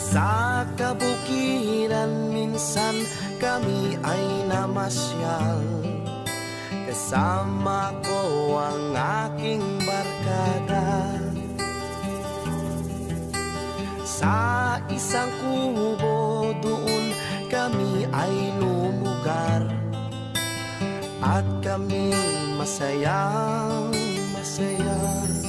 Sa kabukiran minsan kami ay namasyal, kasama ko ang aking barkada. Sa isang kubo doon kami ay lumugar, at kami masayang masaya.